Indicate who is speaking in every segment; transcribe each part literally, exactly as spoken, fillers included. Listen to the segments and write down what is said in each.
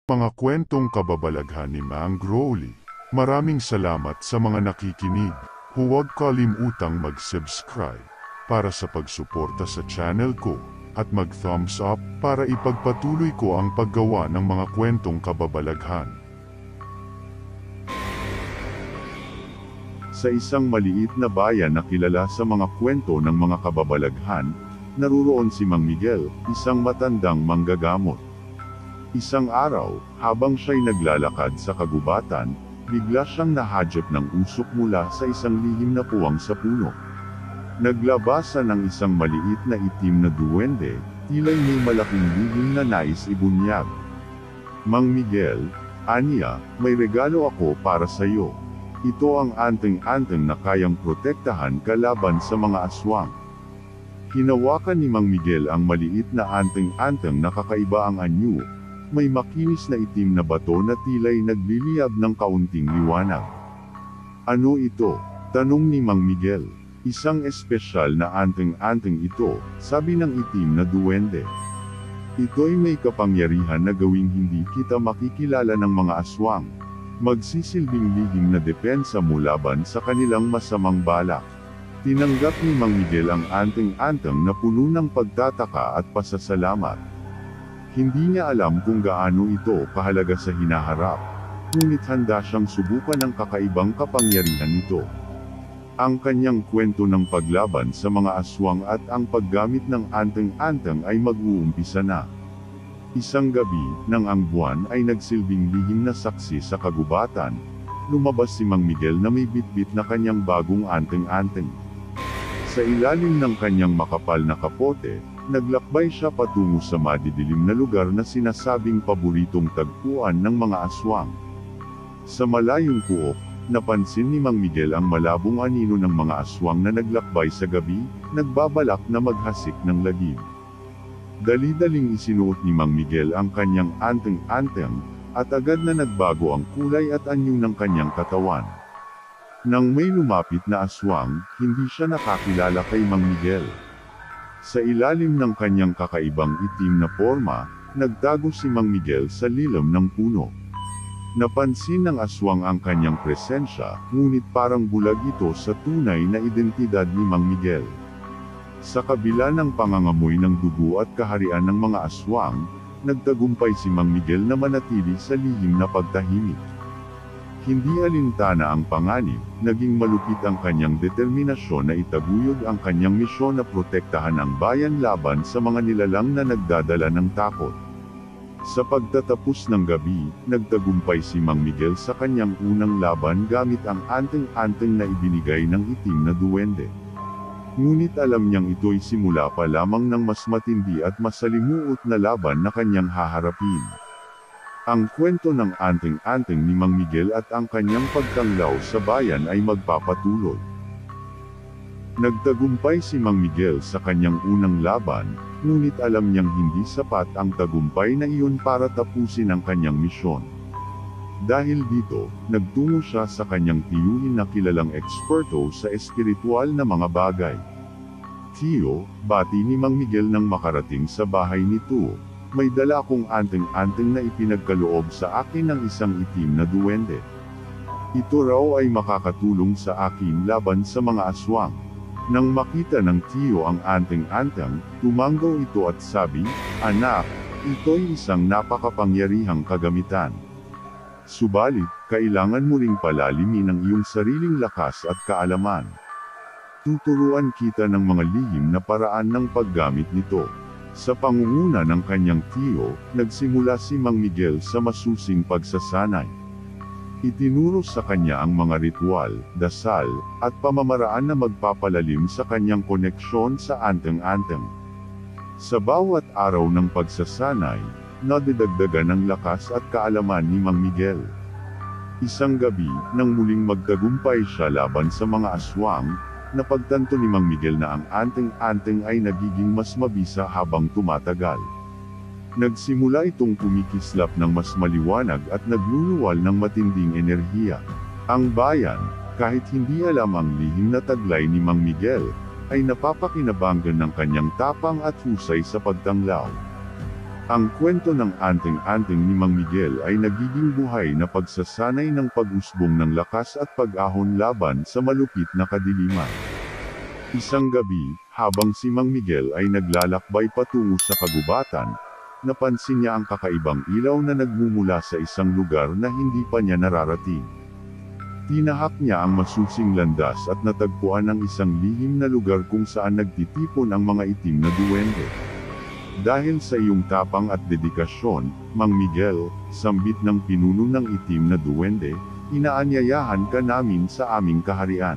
Speaker 1: Mga kwentong kababalaghan ni Mang Crowley. Maraming salamat sa mga nakikinig. Huwag kalimutang mag-subscribe para sa pagsuporta sa channel ko at mag-thumbs up para ipagpatuloy ko ang paggawa ng mga kwentong kababalaghan.
Speaker 2: Sa isang maliit na bayan na kilala sa mga kwento ng mga kababalaghan, naruroon si Mang Miguel, isang matandang manggagamot. Isang araw, habang siya'y naglalakad sa kagubatan, bigla siyang nahadyap ng usok mula sa isang lihim na puwang sa puno. Naglabasan ng isang maliit na itim na duwende, tila'y may malaking lihim na nais ibunyag. Mang Miguel, aniya, may regalo ako para sa iyo. Ito ang anteng-anteng na kayang protektahan ka laban sa mga aswang. Hinawakan ni Mang Miguel ang maliit na anteng-anteng na kakaiba ang anyo. May makinis na itim na bato na tila'y nagliliyab ng kaunting liwanag. Ano ito? Tanong ni Mang Miguel. Isang espesyal na anteng-anteng ito, sabi ng itim na duwende. Ito'y may kapangyarihan na gawing hindi kita makikilala ng mga aswang. Magsisilbing lihim na depensa mo laban sa kanilang masamang balak. Tinanggap ni Mang Miguel ang anteng-anteng na puno ng pagtataka at pasasalamat. Hindi niya alam kung gaano ito kahalaga sa hinaharap, ngunit handa siyang subukan ang kakaibang kapangyarihan nito. Ang kanyang kwento ng paglaban sa mga aswang at ang paggamit ng anteng-anteng ay mag-uumpisa na. Isang gabi, nang ang buwan ay nagsilbing lihim na saksi sa kagubatan, lumabas si Mang Miguel na may bitbit na kanyang bagong anteng-anteng. Sa ilalim ng kanyang makapal na kapote, naglakbay siya patungo sa madidilim na lugar na sinasabing paboritong tagpuan ng mga aswang. Sa malayong kuok, napansin ni Mang Miguel ang malabong anino ng mga aswang na naglakbay sa gabi, nagbabalak na maghasik ng lagim. Dali-daling isinuot ni Mang Miguel ang kanyang anteng-anteng, at agad na nagbago ang kulay at anyo ng kanyang katawan. Nang may lumapit na aswang, hindi siya nakakilala kay Mang Miguel. Sa ilalim ng kanyang kakaibang itim na forma, nagtago si Mang Miguel sa lilam ng puno. Napansin ng aswang ang kanyang presensya, ngunit parang bulag ito sa tunay na identidad ni Mang Miguel. Sa kabila ng pangangamoy ng dugo at kaharian ng mga aswang, nagtagumpay si Mang Miguel na manatili sa lihim na pagtahimik. Hindi alintana ang panganib, naging malupit ang kanyang determinasyon na itaguyod ang kanyang misyon na protektahan ang bayan laban sa mga nilalang na nagdadala ng takot. Sa pagtatapos ng gabi, nagtagumpay si Mang Miguel sa kanyang unang laban gamit ang anteng-anteng na ibinigay ng itim na duwende. Ngunit alam niyang ito'y simula pa lamang ng mas matindi at masalimuot na laban na kanyang haharapin. Ang kwento ng anteng-anteng ni Mang Miguel at ang kanyang pagtanglaw sa bayan ay magpapatuloy. Nagtagumpay si Mang Miguel sa kanyang unang laban, ngunit alam niyang hindi sapat ang tagumpay na iyon para tapusin ang kanyang misyon. Dahil dito, nagtungo siya sa kanyang tiyuhin na kilalang eksperto sa espiritual na mga bagay. Tiyo, bati ni Mang Miguel nang makarating sa bahay nito. May dala akong anteng-anteng na ipinagkaloob sa akin ng isang itim na duwende. Ito raw ay makakatulong sa akin laban sa mga aswang. Nang makita ng tiyo ang anteng-anteng, tumanggaw ito at sabi, "Anak, ito'y isang napakapangyarihang kagamitan. Subalit, kailangan mo ring palalimin ang iyong sariling lakas at kaalaman. Tuturuan kita ng mga lihim na paraan ng paggamit nito." Sa pangunguna ng kanyang tiyo, nagsimula si Mang Miguel sa masusing pagsasanay. Itinuro sa kanya ang mga ritual, dasal, at pamamaraan na magpapalalim sa kanyang koneksyon sa anteng-anteng. Sa bawat araw ng pagsasanay, nadidagdagan ng lakas at kaalaman ni Mang Miguel. Isang gabi, nang muling magtagumpay siya laban sa mga aswang, napagtanto ni Mang Miguel na ang anteng-anteng ay nagiging mas mabisa habang tumatagal. Nagsimula itong kumikislap ng mas maliwanag at nagluluwal ng matinding enerhiya. Ang bayan, kahit hindi alam ang lihim na taglay ni Mang Miguel, ay napapakinabangan ng kanyang tapang at husay sa pagtanglaw. Ang kwento ng anting-anting ni Mang Miguel ay nagiging buhay na pagsasanay ng pag-usbong ng lakas at pag-ahon laban sa malupit na kadiliman. Isang gabi, habang si Mang Miguel ay naglalakbay patungo sa kagubatan, napansin niya ang kakaibang ilaw na nagmumula sa isang lugar na hindi pa niya nararating. Tinahak niya ang masusing landas at natagpuan ang isang lihim na lugar kung saan nagtitipon ang mga itim na duwende. Dahil sa iyong tapang at dedikasyon, Mang Miguel, sambit ng pinuno ng itim na duwende, inaanyayahan ka namin sa aming kaharian.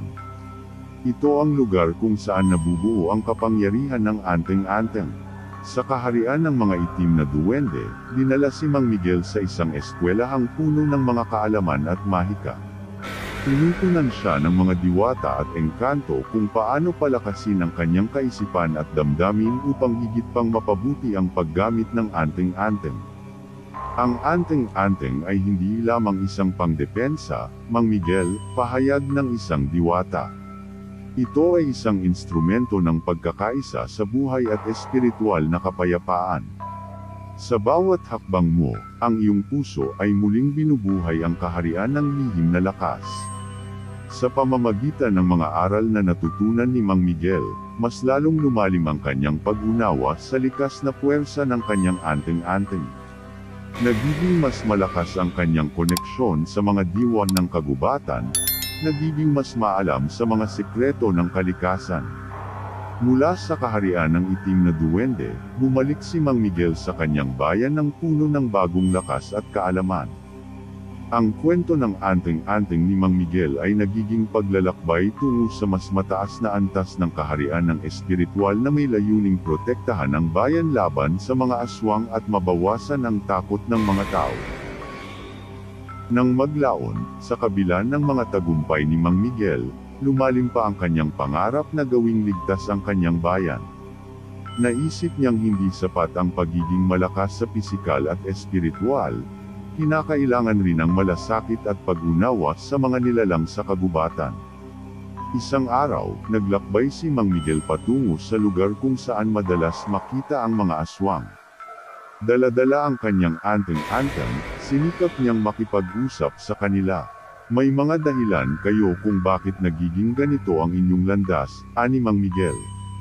Speaker 2: Ito ang lugar kung saan nabubuo ang kapangyarihan ng anting-anting. Sa kaharian ng mga itim na duwende, dinala si Mang Miguel sa isang eskwelahang puno ng mga kaalaman at mahika. Tinutunan siya ng mga diwata at engkanto kung paano palakasin ang kanyang kaisipan at damdamin upang higit pang mapabuti ang paggamit ng anting-anting. Ang anting-anting ay hindi lamang isang pangdepensa, Mang Miguel, pahayag ng isang diwata. Ito ay isang instrumento ng pagkakaisa sa buhay at espiritual na kapayapaan. Sa bawat hakbang mo, ang iyong puso ay muling binubuhay ang kaharian ng lihim na lakas. Sa pamamagitan ng mga aral na natutunan ni Mang Miguel, mas lalong lumalim ang kanyang pag-unawa sa likas na puwersa ng kanyang anting-anting. Nagiging mas malakas ang kanyang koneksyon sa mga diwa ng kagubatan, nagiging mas maalam sa mga sekreto ng kalikasan. Mula sa kaharian ng itim na duwende, bumalik si Mang Miguel sa kanyang bayan ng puno ng bagong lakas at kaalaman. Ang kwento ng anting-anting ni Mang Miguel ay nagiging paglalakbay tungo sa mas mataas na antas ng kaharian ng espiritual na may layuning protektahan ang bayan laban sa mga aswang at mabawasan ang takot ng mga tao. Nang maglaon, sa kabila ng mga tagumpay ni Mang Miguel, lumalim pa ang kanyang pangarap na gawing ligtas ang kanyang bayan. Naisip niyang hindi sapat ang pagiging malakas sa pisikal at espiritual, kinakailangan rin ang malasakit at pag-unawa sa mga nilalang sa kagubatan. Isang araw, naglakbay si Mang Miguel patungo sa lugar kung saan madalas makita ang mga aswang. Dala-dala ang kanyang anting-anting, sinikap niyang makipag-usap sa kanila. May mga dahilan kayo kung bakit nagiging ganito ang inyong landas, ani Mang Miguel.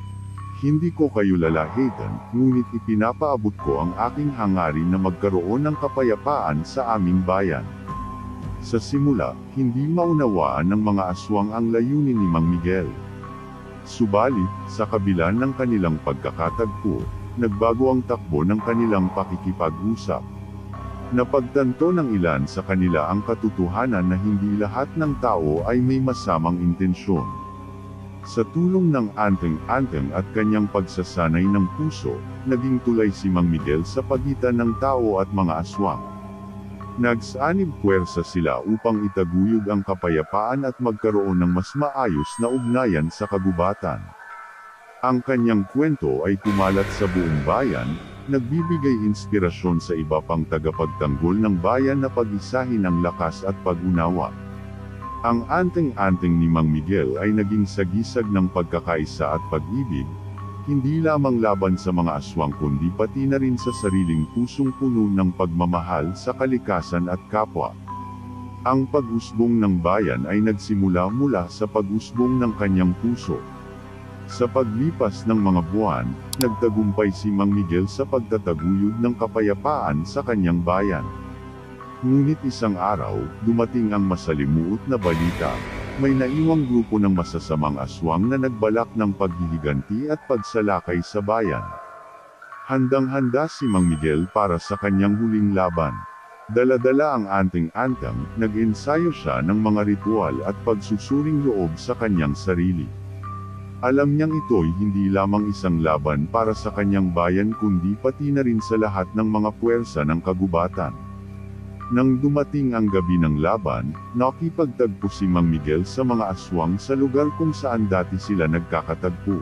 Speaker 2: Hindi ko kayo lalahitan, ngunit ipinapaabot ko ang aking hangarin na magkaroon ng kapayapaan sa aming bayan. Sa simula, hindi maunawaan ng mga aswang ang layunin ni Mang Miguel. Subalit, sa kabila ng kanilang pagkakatagpo, nagbago ang takbo ng kanilang pakikipag-usap. Napagtanto ng ilan sa kanila ang katotohanan na hindi lahat ng tao ay may masamang intensyon. Sa tulong ng anting-anting at kanyang pagsasanay ng puso, naging tulay si Mang Miguel sa pagitan ng tao at mga aswang. Nagsanib puwersa sila upang itaguyod ang kapayapaan at magkaroon ng mas maayos na ugnayan sa kagubatan. Ang kanyang kwento ay kumalat sa buong bayan, nagbibigay inspirasyon sa iba pang tagapagtanggol ng bayan na pag-isahin ang lakas at pag-unawa. Ang anting-anting ni Mang Miguel ay naging sagisag ng pagkakaisa at pag-ibig, hindi lamang laban sa mga aswang kundi pati na rin sa sariling pusong puno ng pagmamahal sa kalikasan at kapwa. Ang pag-usbong ng bayan ay nagsimula mula sa pag-usbong ng kanyang puso. Sa paglipas ng mga buwan, nagtagumpay si Mang Miguel sa pagtataguyod ng kapayapaan sa kanyang bayan. Ngunit isang araw, dumating ang masalimuot na balita. May naiwang grupo ng masasamang aswang na nagbalak ng paghihiganti at pagsalakay sa bayan. Handang-handa si Mang Miguel para sa kanyang huling laban. Dala-dala ang anting-antang, nag-ensayo siya ng mga ritual at pagsusuring loob sa kanyang sarili. Alam niyang ito'y hindi lamang isang laban para sa kanyang bayan kundi pati na rin sa lahat ng mga puwersa ng kagubatan. Nang dumating ang gabi ng laban, nakipagtagpo si Mang Miguel sa mga aswang sa lugar kung saan dati sila nagkakatagpo.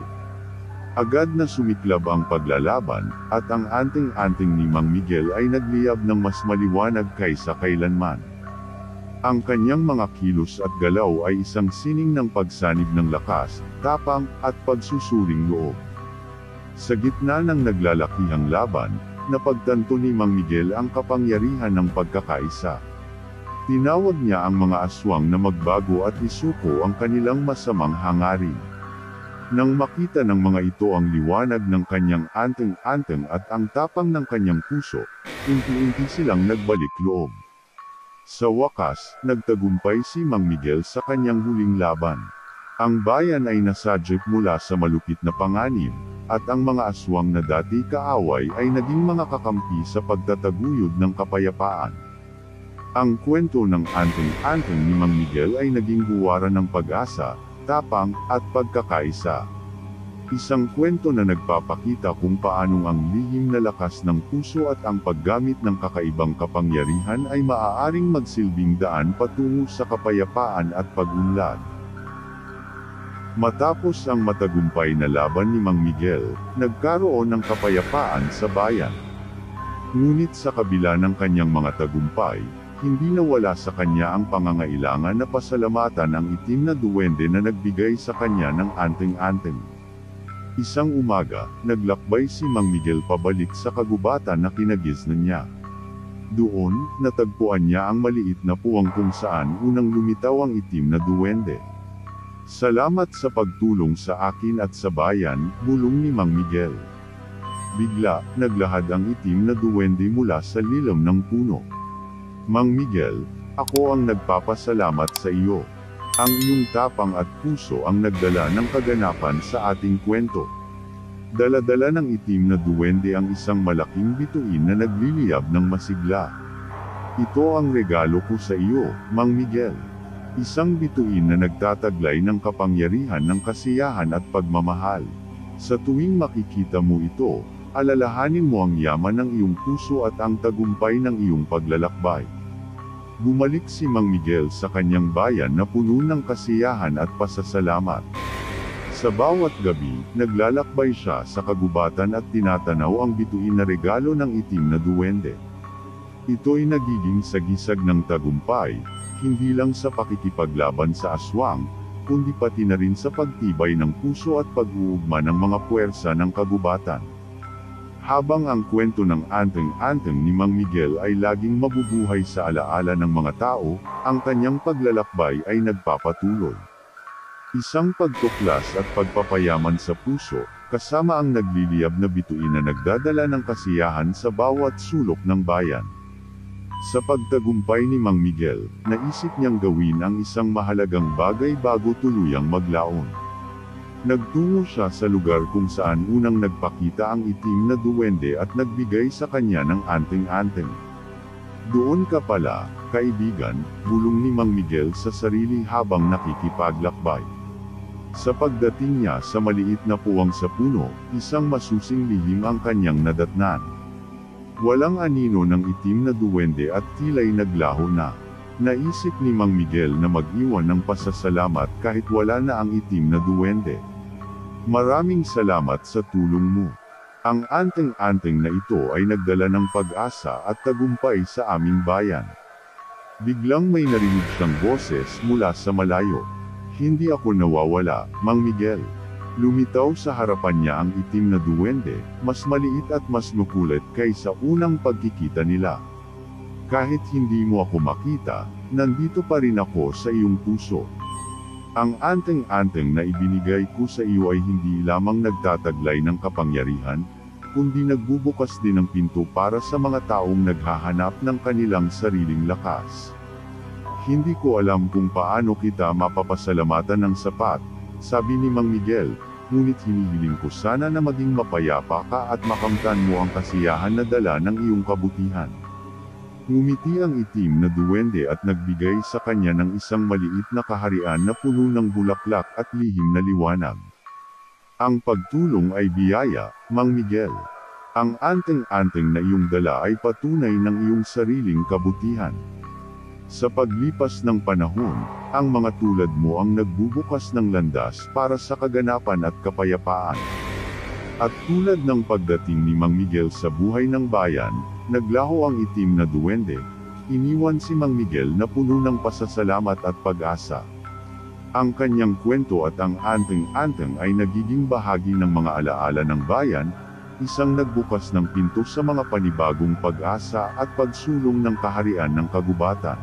Speaker 2: Agad na sumiklab ang paglalaban, at ang anting-anting ni Mang Miguel ay nagliyab ng mas maliwanag kaysa kailanman. Ang kanyang mga kilos at galaw ay isang sining ng pagsanib ng lakas, tapang, at pagsusuring loob. Sa gitna ng naglalakihang laban, napagtanto ni Mang Miguel ang kapangyarihan ng pagkakaisa. Tinawag niya ang mga aswang na magbago at isuko ang kanilang masamang hangarin. Nang makita ng mga ito ang liwanag ng kanyang anteng-anteng at ang tapang ng kanyang puso, unti-unti silang nagbalik loob. Sa wakas, nagtagumpay si Mang Miguel sa kanyang huling laban. Ang bayan ay nasadjip mula sa malupit na panganib, at ang mga aswang na dati kaaway ay naging mga kakampi sa pagtataguyod ng kapayapaan. Ang kwento ng anteng-anteng ni Mang Miguel ay naging buwaran ng pag-asa, tapang, at pagkakaisa. Isang kwento na nagpapakita kung paanong ang lihim na lakas ng puso at ang paggamit ng kakaibang kapangyarihan ay maaaring magsilbing daan patungo sa kapayapaan at pag-unlad. Matapos ang matagumpay na laban ni Mang Miguel, nagkaroon ng kapayapaan sa bayan. Ngunit sa kabila ng kanyang mga tagumpay, hindi nawala sa kanya ang pangangailangan na pasalamatan ang itim na duwende na nagbigay sa kanya ng anteng-anteng. Isang umaga, naglakbay si Mang Miguel pabalik sa kagubatan na kinagiznan niya. Doon, natagpuan niya ang maliit na puwang kung saan unang lumitaw ang itim na duwende. "Salamat sa pagtulong sa akin at sa bayan," bulong ni Mang Miguel. Bigla, naglahad ang itim na duwende mula sa lilam ng puno. "Mang Miguel, ako ang nagpapasalamat sa iyo. Ang iyong tapang at puso ang nagdala ng kaganapan sa ating kwento." Dala-dala ng itim na duwende ang isang malaking bituin na nagliliyab ng masigla. "Ito ang regalo ko sa iyo, Mang Miguel. Isang bituin na nagtataglay ng kapangyarihan ng kasiyahan at pagmamahal. Sa tuwing makikita mo ito, alalahanin mo ang yaman ng iyong puso at ang tagumpay ng iyong paglalakbay." Bumalik si Mang Miguel sa kanyang bayan na puno ng kasiyahan at pasasalamat. Sa bawat gabi, naglalakbay siya sa kagubatan at tinatanaw ang bituin na regalo ng itim na duwende. Ito'y nagiging sagisag ng tagumpay, hindi lang sa pakikipaglaban sa aswang, kundi pati na rin sa pagtibay ng puso at pag-uugma ng mga puwersa ng kagubatan. Habang ang kwento ng anteng-anteng ni Mang Miguel ay laging mabubuhay sa alaala ng mga tao, ang kanyang paglalakbay ay nagpapatuloy. Isang pagtuklas at pagpapayaman sa puso, kasama ang nagliliyab na bituin na nagdadala ng kasiyahan sa bawat sulok ng bayan. Sa pagtagumpay ni Mang Miguel, naisip niyang gawin ang isang mahalagang bagay bago tuluyang maglaon. Nagtungo siya sa lugar kung saan unang nagpakita ang itim na duwende at nagbigay sa kanya ng anteng-anteng. "Doon ka pala, kaibigan," bulong ni Mang Miguel sa sarili habang nakikipaglakbay. Sa pagdating niya sa maliit na puwang sa puno, isang masusing lihim ang kanyang nadatnan. Walang anino ng itim na duwende at tila'y naglaho na. Naisip ni Mang Miguel na mag-iwan ng pasasalamat kahit wala na ang itim na duwende. "Maraming salamat sa tulong mo. Ang anteng-anteng na ito ay nagdala ng pag-asa at tagumpay sa aming bayan." Biglang may narinig siyang boses mula sa malayo. "Hindi ako nawawala, Mang Miguel." Lumitaw sa harapan niya ang itim na duwende, mas maliit at mas makulit kaysa unang pagkikita nila. "Kahit hindi mo ako makita, nandito pa rin ako sa iyong puso. Ang anteng-anteng na ibinigay ko sa iyo ay hindi lamang nagtataglay ng kapangyarihan, kundi nagbubukas din ng pinto para sa mga taong naghahanap ng kanilang sariling lakas. Hindi ko alam kung paano kita mapapasalamatan ng sapat," sabi ni Mang Miguel, "ngunit hinihiling ko sana na maging mapayapa ka at makamtan mo ang kasiyahan na dala ng iyong kabutihan." Ngumiti ang itim na duwende at nagbigay sa kanya ng isang maliit na kaharian na puno ng bulaklak at lihim na liwanag. "Ang pagtulong ay biyaya, Mang Miguel. Ang anteng-anteng na iyong dala ay patunay ng iyong sariling kabutihan. Sa paglipas ng panahon, ang mga tulad mo ang nagbubukas ng landas para sa kaganapan at kapayapaan." At tulad ng pagdating ni Mang Miguel sa buhay ng bayan, naglaho ang itim na duwende. Iniwan si Mang Miguel na puno ng pasasalamat at pag-asa. Ang kanyang kwento at ang anteng-anteng ay nagiging bahagi ng mga alaala ng bayan, isang nagbukas ng pinto sa mga panibagong pag-asa at pagsulong ng kaharian ng kagubatan.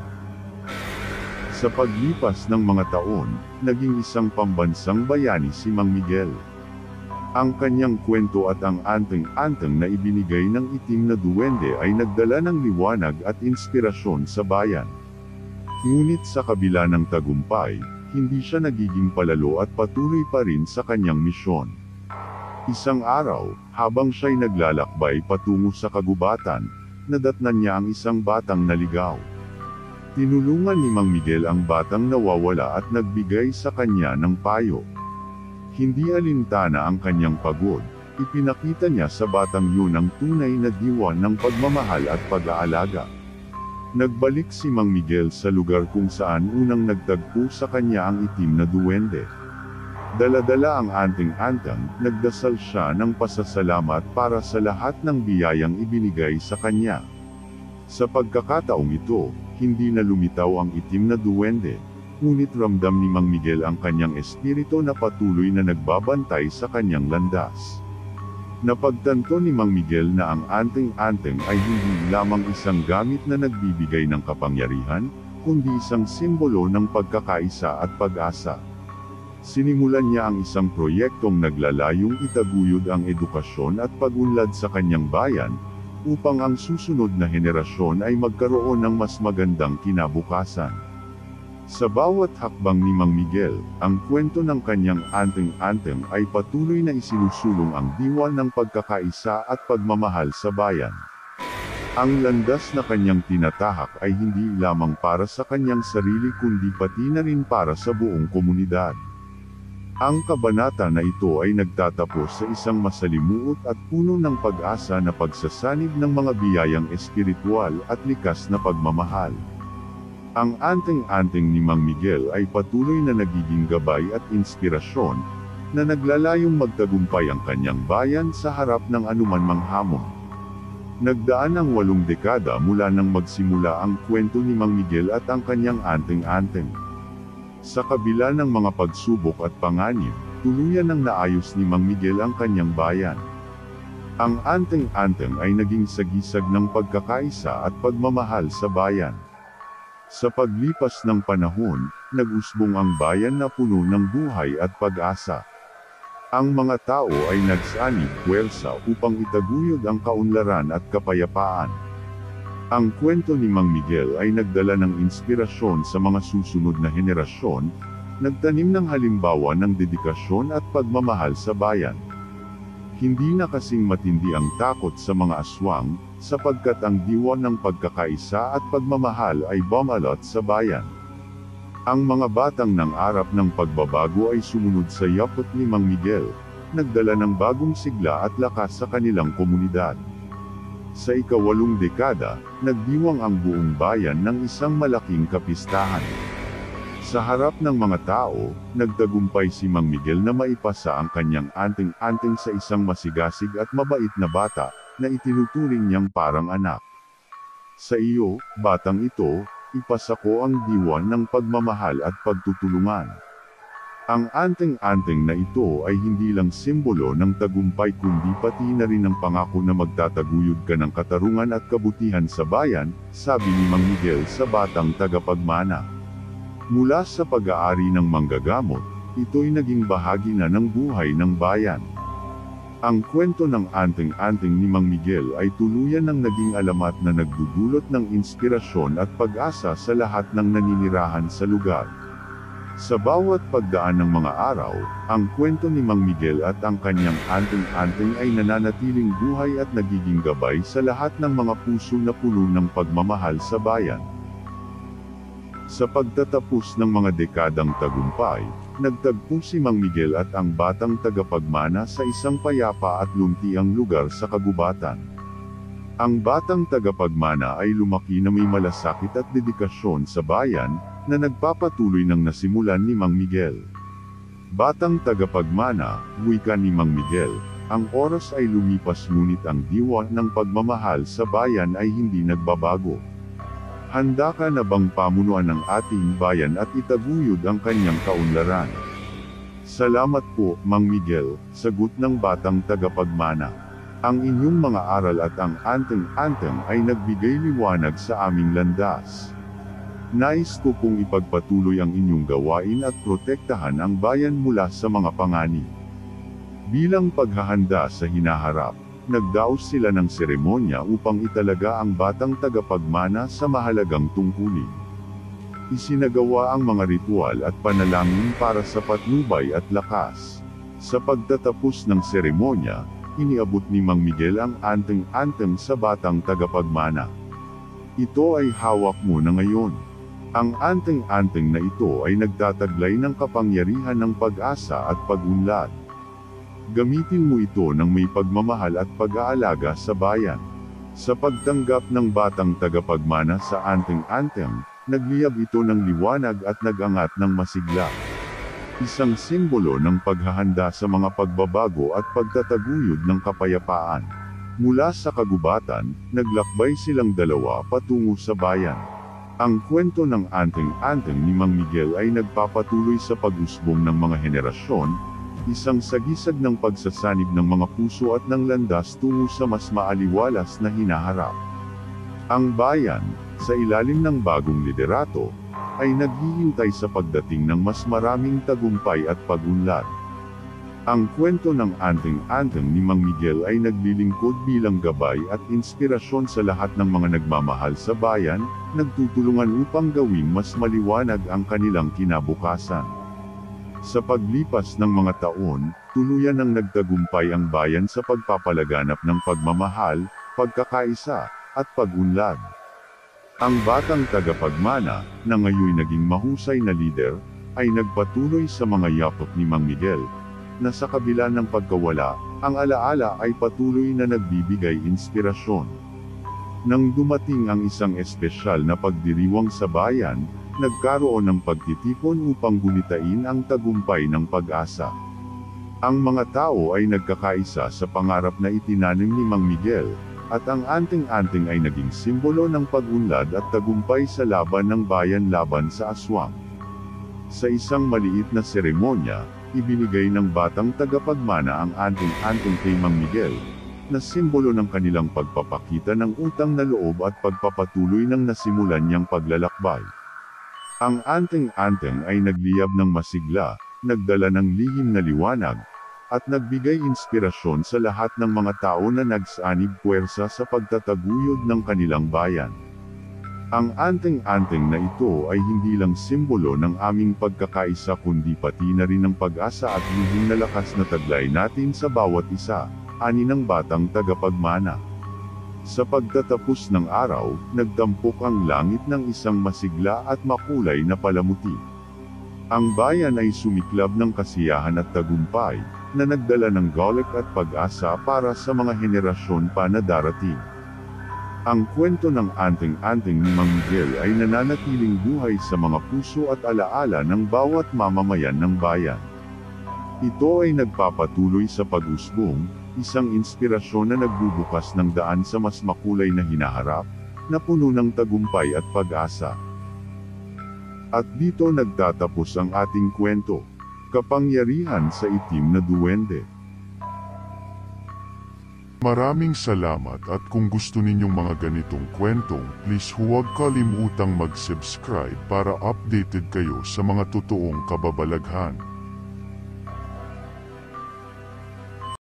Speaker 2: Sa paglipas ng mga taon, naging isang pambansang bayani si Mang Miguel. Ang kanyang kwento at ang anteng-anteng na ibinigay ng itim na duwende ay nagdala ng liwanag at inspirasyon sa bayan. Ngunit sa kabila ng tagumpay, hindi siya nagiging palalo at patuloy pa rin sa kanyang misyon. Isang araw, habang siya'y naglalakbay patungo sa kagubatan, nadatnan niya ang isang batang naligaw. Tinulungan ni Mang Miguel ang batang nawawala at nagbigay sa kanya ng payo. Hindi alintana ang kanyang pagod, ipinakita niya sa batang yun ang tunay na diwa ng pagmamahal at pag-aalaga. Nagbalik si Mang Miguel sa lugar kung saan unang nagtagpo sa kanya ang itim na duwende. Dala-dala ang anteng-anteng, nagdasal siya ng pasasalamat para sa lahat ng biyayang ibinigay sa kanya. Sa pagkakataong ito, hindi na lumitaw ang itim na duwende, ngunit ramdam ni Mang Miguel ang kanyang espiritu na patuloy na nagbabantay sa kanyang landas. Napagtanto ni Mang Miguel na ang anteng-anteng ay hindi lamang isang gamit na nagbibigay ng kapangyarihan, kundi isang simbolo ng pagkakaisa at pag-asa. Sinimulan niya ang isang proyektong naglalayong itaguyod ang edukasyon at pag-unlad sa kanyang bayan, upang ang susunod na henerasyon ay magkaroon ng mas magandang kinabukasan. Sa bawat hakbang ni Mang Miguel, ang kwento ng kanyang anteng-anteng ay patuloy na isinusulong ang diwa ng pagkakaisa at pagmamahal sa bayan. Ang landas na kanyang tinatahak ay hindi lamang para sa kanyang sarili kundi pati na rin para sa buong komunidad. Ang kabanata na ito ay nagtatapos sa isang masalimuot at puno ng pag-asa na pagsasanib ng mga biyayang espiritual at likas na pagmamahal. Ang anteng-anteng ni Mang Miguel ay patuloy na nagiging gabay at inspirasyon, na naglalayong magtagumpay ang kanyang bayan sa harap ng anuman mang hamon. Nagdaan ang walong dekada mula nang magsimula ang kwento ni Mang Miguel at ang kanyang anteng-anteng. Sa kabila ng mga pagsubok at panganib, tuluyan nang naayos ni Mang Miguel ang kanyang bayan. Ang anteng-anteng ay naging sagisag ng pagkakaisa at pagmamahal sa bayan. Sa paglipas ng panahon, nag-usbong ang bayan na puno ng buhay at pag-asa. Ang mga tao ay nagsanib puwersa upang itaguyod ang kaunlaran at kapayapaan. Ang kwento ni Mang Miguel ay nagdala ng inspirasyon sa mga susunod na henerasyon, nagtanim ng halimbawa ng dedikasyon at pagmamahal sa bayan. Hindi na kasing matindi ang takot sa mga aswang, sapagkat ang diwa ng pagkakaisa at pagmamahal ay bumalot sa bayan. Ang mga batang nangarap ng pagbabago ay sumunod sa yakot ni Mang Miguel, nagdala ng bagong sigla at lakas sa kanilang komunidad. Sa ikawalong dekada, nagdiwang ang buong bayan ng isang malaking kapistahan. Sa harap ng mga tao, nagtagumpay si Mang Miguel na maipasa ang kanyang anteng-anteng sa isang masigasig at mabait na bata, na itinuturing niyang parang anak. Sa iyo, batang ito, ipasa ko ang diwa ng pagmamahal at pagtutulungan. Ang anteng-anteng na ito ay hindi lang simbolo ng tagumpay kundi pati na rin ang pangako na magtataguyod ka ng katarungan at kabutihan sa bayan, sabi ni Mang Miguel sa batang tagapagmana. Mula sa pag-aari ng manggagamot, ito'y naging bahagi na ng buhay ng bayan. Ang kwento ng anteng-anteng ni Mang Miguel ay tuluyan ng naging alamat na nagdudulot ng inspirasyon at pag-asa sa lahat ng naninirahan sa lugar. Sa bawat pagdaan ng mga araw, ang kwento ni Mang Miguel at ang kanyang anteng-anteng ay nananatiling buhay at nagiging gabay sa lahat ng mga puso na puno ng pagmamahal sa bayan. Sa pagtatapos ng mga dekadang tagumpay, nagtagpo si Mang Miguel at ang batang tagapagmana sa isang payapa at luntiang lugar sa kagubatan. Ang batang tagapagmana ay lumaki na may malasakit at dedikasyon sa bayan, na nagpapatuloy ng nasimulan ni Mang Miguel. Batang tagapagmana, wika ni Mang Miguel, ang oras ay lumipas ngunit ang diwa ng pagmamahal sa bayan ay hindi nagbabago. Handa ka na bang pamunuan ng ating bayan at itaguyod ang kanyang kaunlaran? Salamat po, Mang Miguel, sagot ng batang tagapagmana. Ang inyong mga aral at ang anteng-anteng ay nagbigay liwanag sa aming landas. Nais ko pong ipagpatuloy ang inyong gawain at protektahan ang bayan mula sa mga panganib. Bilang paghahanda sa hinaharap, nagdaos sila ng seremonya upang italaga ang batang tagapagmana sa mahalagang tungkulin. Isinagawa ang mga ritual at panalangin para sa patnubay at lakas. Sa pagtatapos ng seremonya, iniabot ni Mang Miguel ang anteng-anteng sa batang tagapagmana. Ito ay hawak mo na ngayon. Ang anteng-anteng na ito ay nagtataglay ng kapangyarihan ng pag-asa at pag-unlad. Gamitin mo ito ng may pagmamahal at pag-aalaga sa bayan. Sa pagtanggap ng batang tagapagmana sa anteng-anteng, nagliyab ito ng liwanag at nagangat ng masigla. Isang simbolo ng paghahanda sa mga pagbabago at pagtataguyod ng kapayapaan. Mula sa kagubatan, naglakbay silang dalawa patungo sa bayan. Ang kwento ng anteng-anteng ni Mang Miguel ay nagpapatuloy sa pag-usbong ng mga henerasyon, isang sagisag ng pagsasanib ng mga puso at ng landas tungo sa mas maaliwalas na hinaharap. Ang bayan, sa ilalim ng bagong liderato, ay naghihintay sa pagdating ng mas maraming tagumpay at pag-unlad. Ang kwento ng anteng-anteng ni Mang Miguel ay naglilingkod bilang gabay at inspirasyon sa lahat ng mga nagmamahal sa bayan, nagtutulungan upang gawing mas maliwanag ang kanilang kinabukasan. Sa paglipas ng mga taon, tuluyan ng nagtagumpay ang bayan sa pagpapalaganap ng pagmamahal, pagkakaisa, at pag-unlad. Ang batang tagapagmana, na ngayon naging mahusay na lider, ay nagpatuloy sa mga yakap ni Mang Miguel, na sa kabila ng pagkawala, ang alaala ay patuloy na nagbibigay inspirasyon. Nang dumating ang isang espesyal na pagdiriwang sa bayan, nagkaroon ng pagtitipon upang gunitain ang tagumpay ng pag-asa. Ang mga tao ay nagkakaisa sa pangarap na itinanim ni Mang Miguel, at ang anteng-anteng ay naging simbolo ng pag-unlad at tagumpay sa laban ng bayan laban sa aswang. Sa isang maliit na seremonya, ibinigay ng batang tagapagmana ang anteng-anteng kay Mang Miguel, na simbolo ng kanilang pagpapakita ng utang na loob at pagpapatuloy ng nasimulan niyang paglalakbay. Ang anteng-anteng ay nagliyab ng masigla, nagdala ng lihim na liwanag, at nagbigay inspirasyon sa lahat ng mga tao na nagsanib puwersa sa pagtataguyod ng kanilang bayan. Ang anteng-anteng na ito ay hindi lang simbolo ng aming pagkakaisa kundi pati na rin ng pag-asa at lihim na lakas na taglay natin sa bawat isa, ani ng batang tagapagmana. Sa pagtatapos ng araw, nagtampok ang langit ng isang masigla at makulay na palamuti. Ang bayan ay sumiklab ng kasiyahan at tagumpay, na nagdala ng galak at pag-asa para sa mga henerasyon pa na darating. Ang kwento ng anteng-anteng ni Mang Miguel ay nananatiling buhay sa mga puso at alaala ng bawat mamamayan ng bayan. Ito ay nagpapatuloy sa pag-usbong, isang inspirasyon na nagbubukas ng daan sa mas makulay na hinaharap, na puno ng tagumpay at pag-asa. At dito nagtatapos ang ating kwento. Kapangyarihan sa itim na duwende.
Speaker 1: Maraming salamat at kung gusto ninyong mga ganitong kwentong, please huwag kalimutang mag-subscribe para updated kayo sa mga totoong kababalaghan.